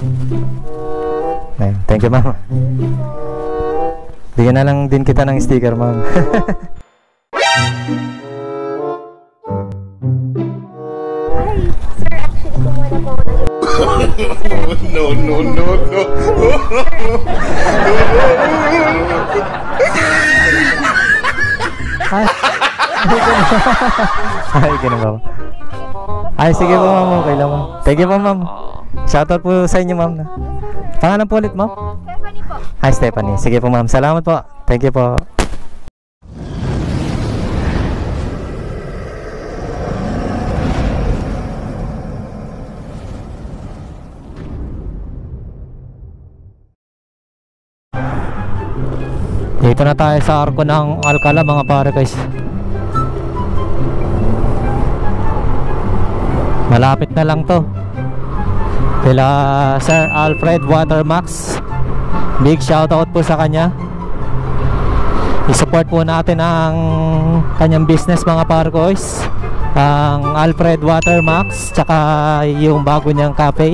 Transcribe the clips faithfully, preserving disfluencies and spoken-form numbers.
Ayan, thank you ma'am. Bigyan na lang din kita ng sticker ma'am. Sir, actually kumuha na po ako ng No, no, no, no. Ay, ay, ganun ba? Ay, sige po ma'am, okay lang ma'am. Thank you po ma'am. Shoutout po sa inyo ma'am. Pangalan po ulit ma'am? Stephanie po. Hi Stephanie. Sige po ma'am, salamat po. Thank you po. Dito na tayo sa arko ng Alcala mga pare guys. Malapit na lang to. Kila Sir Alfred Watermax, big shoutout po sa kanya. I-support po natin ang kanyang business mga pare guys, ang Alfred Watermax, tsaka yung bago niyang cafe,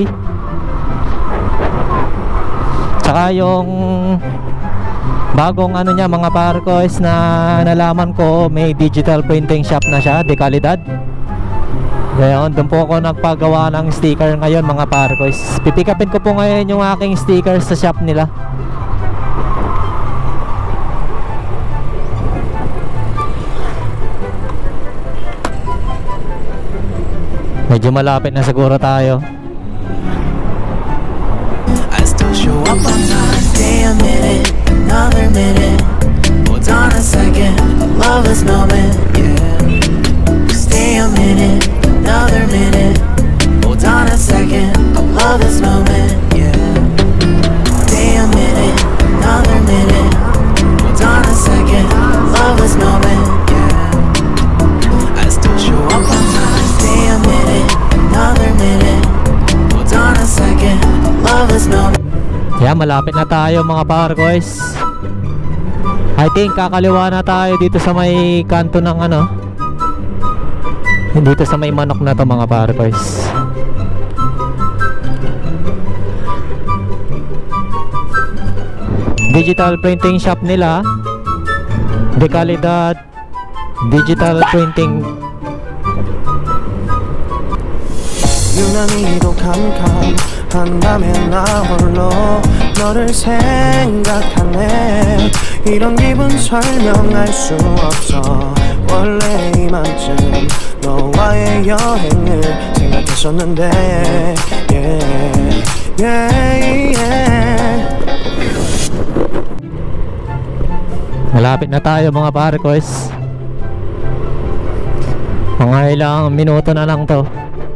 tsaka yung bagong ano niya mga parkoys na nalaman ko, may digital printing shop na siya, de kalidad. Ngayon, doon po ako nagpagawa ng sticker ngayon mga parkoys. Pipikapin ko po ngayon yung aking sticker sa shop nila. Medyo malapit na siguro tayo. I still show up on time, stay a minute, another minute. Hold on a second, I love this moment, yeah. Stay a minute, another minute. Hold on a second, I love this moment, yeah. Stay a minute, another minute. Hold on a second, I love this moment, yeah. I still show up on time, stay a minute, another minute. Hold on a second, I love this moment. Yeah, malapit na tayo mga parkoys. I think kakaliwa na tayo dito sa may kanto ng ano, dito sa may manok na to mga parkoys. Digital printing shop nila, de kalidad digital printing. 유난히도 캄캄한다면 나 홀로 너를 생각하네. 이런 기분 설명할 수 없어. 원래 이맘쯤 너와의 여행을 생각했었는데 yeah, yeah, yeah. Malapit na tayo mga parkoys. Mga ilang minuto na lang to.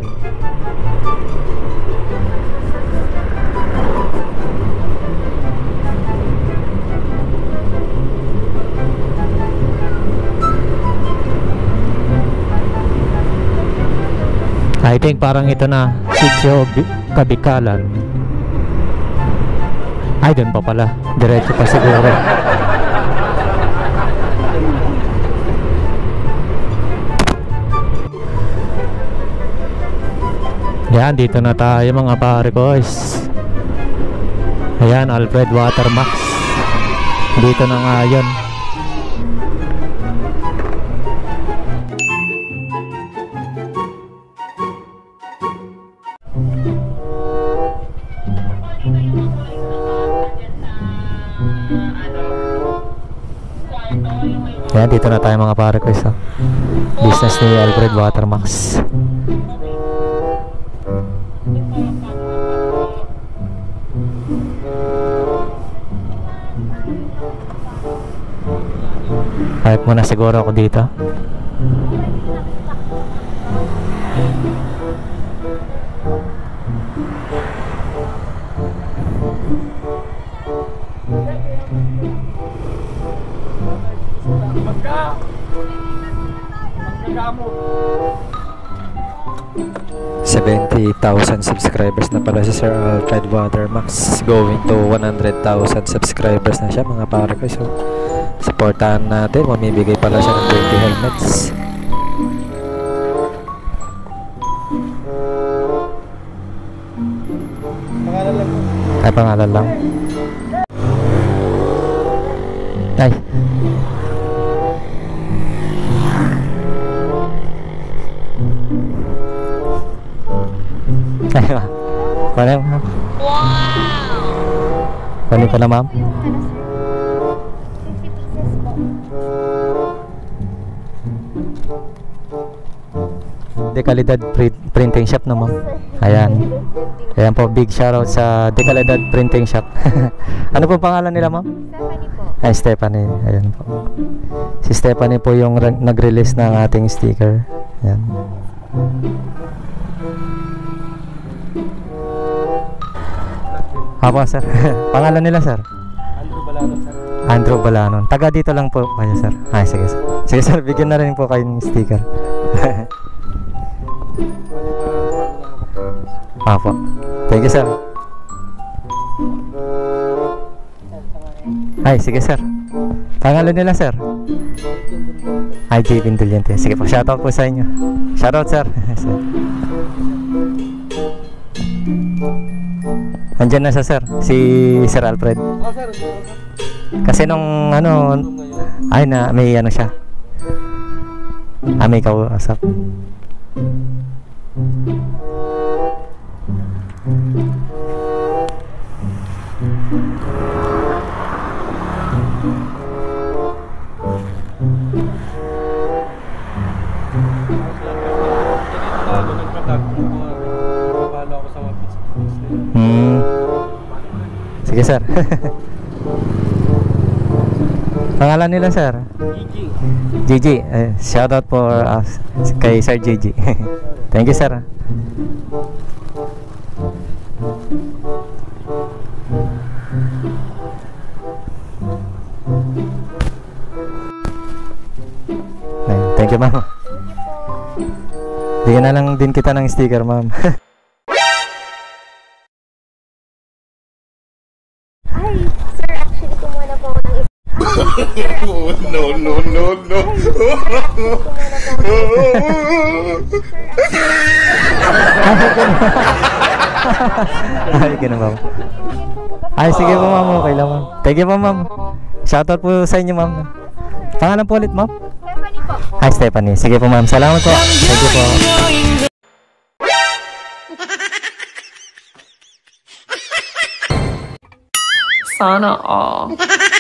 I think parang ito na, Sitio Kabikalan. Ay, dun pa pala. Diretso pa siguro. Yan, dito na tayo mga parkoys. Ayan, Alfred Watermax. Dito na nga yun. Ayan, dito na tayo mga parkoys. Oh. Business ni Alfred Watermax. Park muna siguro ako dito. seventy thousand subscribers na pala si Sir Alfred Watermax, going to one hundred thousand subscribers na siya mga parkoy. So supportahan natin, mamibigay pala siya ng twenty helmets. Mga Ay, pangalan lang. Ay. Ay, ma. Kunin mo. Wow! Kunin ko na, ma'am. fifty pieces po. Dekalidad Pri- Printing Shop na, ma'am. Ayan. Ayan po, big shoutout sa Dekalidad Printing Shop. Ano po pangalan nila, ma'am? Stephanie po. Ay, Stephanie. Ayan po. Si Stephanie po yung re- nag-release ng ating sticker. Ayan. Apo, sir. Pangalan nila, sir? Andrew Balanon, sir. Andrew Balanon. Taga dito lang po kayo, sir. Ay, sige, sir. Sige, sir. Bigyan na rin po kayo ng sticker. Apo. Thank you, sir. Ay, sige, sir. Pangalan nila, sir? Ay, J. Pinduliente. Sige po, shoutout po sa inyo. Shoutout, sir. Sir. Andyan na siya, sir. Si Sir Alfred. Oh, sir. Kasi nung ano, ay na, may ano siya. Ah, may kausap. Bago nagpatag ko, papalo ako sa mga pizza. Hmm. Sige, sir. Pangalan nila, sir? Gigi. Gigi. Eh, shoutout for us kay Sir Gigi. Thank you, sir. Ay, thank you, ma'am. Bigyan na lang din kita ng sticker, ma'am. Ay, sir, actually kumuha na po ako ng isa. Oh, no, no, no, no. Ay, ganun, ma'am. Ay, sige po, ma'am. Okay lang, ma'am. Thank you po, ma'am. Shoutout po sa inyo, ma'am. Pangalan po ulit, ma'am? Stephanie po. Hi, Stephanie. Sige po, ma'am. Salamat po. Thank you po. Sana all.